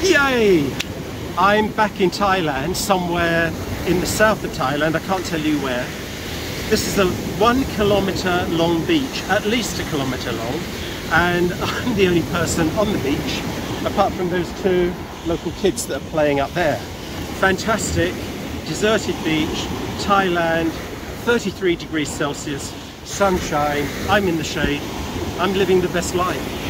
Yay! I'm back in Thailand, somewhere in the south of Thailand, I can't tell you where. This is a 1 kilometre long beach, at least a kilometre long, and I'm the only person on the beach, apart from those two local kids that are playing up there. Fantastic, deserted beach, Thailand, 33 degrees Celsius, sunshine, I'm in the shade, I'm living the best life.